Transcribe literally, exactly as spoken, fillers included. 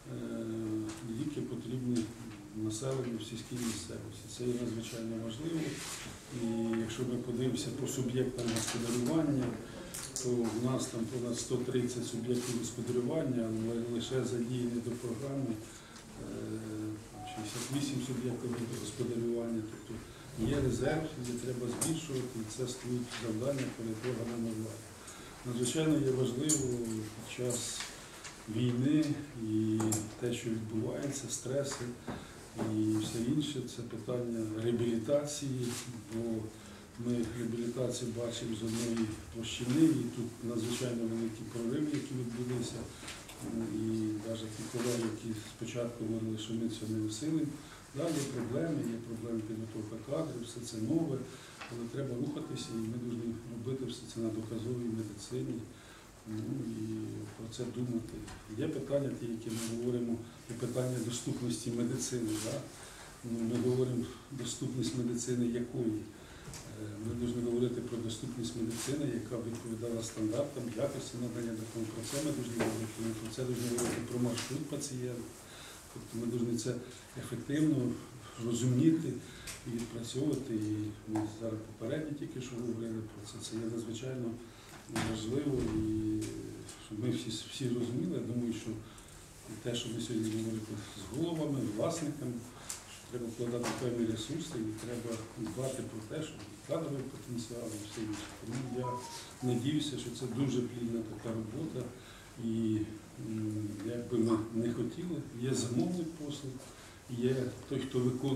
ліки потрібні населенню в сільській місцевості. Це є надзвичайно важливо. І якщо ми подивимося по суб'єктам господарювання, то в нас там понад сто тридцять суб'єктів господарювання, але лише задіяні до програми шістдесят вісім суб'єктів господарювання. Тобто є резерв, який треба збільшувати, і це стоїть завдання перед органами влади. Надзвичайно є важливо під час війни і те, що відбувається, стреси і все інше, це питання реабілітації, бо ми реабілітацію бачимо з одної площини, і тут надзвичайно великі прориви, які відбулися. І навіть ті колеги, які спочатку говорили, що ми цього не висилимо, да, є проблеми, є проблеми підготовки кадрів, все це нове, але треба рухатися, і ми повинні робити все це на доказовій медицині. Ну, і про це думати. Є питання, ті, які ми говоримо, є питання доступності медицини. Да? Ми говоримо доступність медицини якої? Ми повинні говорити про доступність медицини, яка відповідала стандартам, якості надання допомоги. Про це ми повинні говорити, ми про це повинні говорити про маршрут пацієнта. Тобто ми повинні це ефективно розуміти і відпрацьовувати. І ми зараз попередньо тільки що говорили про це. Це є надзвичайно важливо, і щоб ми всі, всі розуміли. Я думаю, що те, що ми сьогодні говорили з головами, власниками, що треба вкладати певні ресурси і треба дбати про те, щоб кадровий потенціал і все інше. Тому я сподіваюся, що це дуже плідна така робота. І як би ми не хотіли, є замовник послуг, є той, хто виконує.